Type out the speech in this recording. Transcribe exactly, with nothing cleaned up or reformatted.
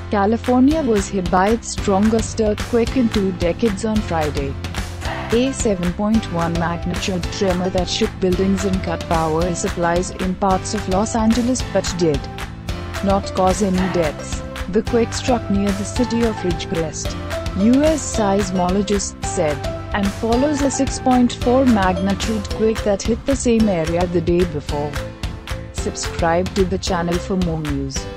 California was hit by its strongest earthquake in two decades on Friday. A seven point one magnitude tremor that shook buildings and cut power supplies in parts of Los Angeles but did not cause any deaths. The quake struck near the city of Ridgecrest, U S seismologists said, and follows a six point four magnitude quake that hit the same area the day before. Subscribe to the channel for more news.